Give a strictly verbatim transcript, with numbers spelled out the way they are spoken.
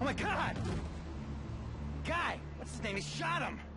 my god! Guy! What's his name? He shot him!